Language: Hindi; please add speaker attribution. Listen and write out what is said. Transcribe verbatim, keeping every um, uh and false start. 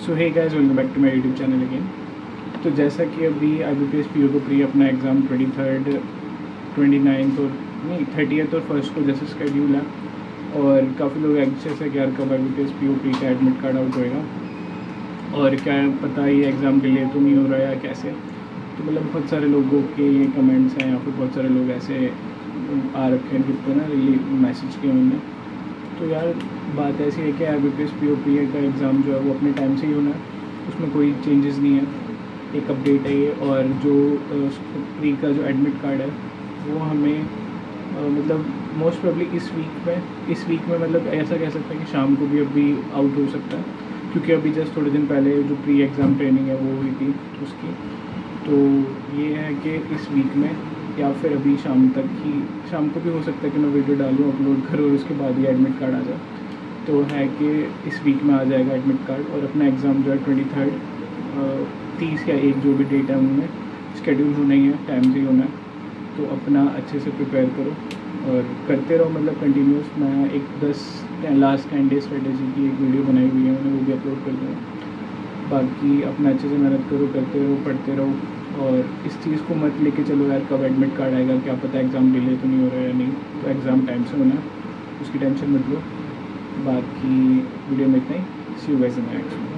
Speaker 1: So hey guys, welcome back to my YouTube channel again. तो जैसा कि अभी I B P S P O को प्री अपना exam twenty third twenty ninth और नहीं थर्टियथ और फर्स्ट को जैसे स्केड्यूल है, और काफ़ी लोग एंग्शियस है कि यार कब I B P S P O pre का एडमिट कार्ड आउट होएगा और क्या पता ये एग्ज़ाम डिले तो नहीं हो रहा है या कैसे। तो मतलब बहुत सारे लोगों के ये कमेंट्स हैं या फिर बहुत सारे लोग ऐसे आ रखे हैं ग्रुप पे ना, रिली मैसेज किए उन्होंने। तो यार बात ऐसी है कि I B P S P O P का एग्ज़ाम जो है वो अपने टाइम से ही होना है, उसमें कोई चेंजेस नहीं है। एक अपडेट है ये, और जो प्री का जो एडमिट कार्ड है वो हमें आ, मतलब मोस्ट प्रोबेबली इस वीक में इस वीक में मतलब ऐसा कह सकते हैं कि शाम को भी अभी आउट हो सकता है, क्योंकि अभी जस्ट थोड़े दिन पहले जो प्री एग्ज़ाम ट्रेनिंग है वो हुई थी उसकी। तो ये है कि इस वीक में या फिर अभी शाम तक ही, शाम को भी हो सकता है कि मैं वीडियो डालूँ, अपलोड करूँ और उसके बाद ही एडमिट कार्ड आ जाए। तो है कि इस वीक में आ जाएगा एडमिट कार्ड, और अपना एग्ज़ाम जो है ट्वेंटी थर्ड तीस या एक जो भी डेट है उनमें स्केड्यूल होना ही है, टाइम से ही होना है। तो अपना अच्छे से प्रिपेयर करो और करते रहो, मतलब कंटिन्यूस। मैं एक दस लास्ट टेन डे स्ट्रेटेजी की एक वीडियो बनाई हुई है, मैंने वो भी अपलोड कर दूँगा। बाकी अपना अच्छे से मेहनत करो, करते रहो, पढ़ते रहो, और इस चीज़ को मत लेके चलो यार कब एडमिट कार्ड आएगा, क्या पता एग्ज़ाम डिले तो नहीं हो रहा है या नहीं। तो एग्ज़ाम टाइम से होना है, उसकी टेंशन मत लो। बाकी वीडियो में इतना ही। See you guys in the next.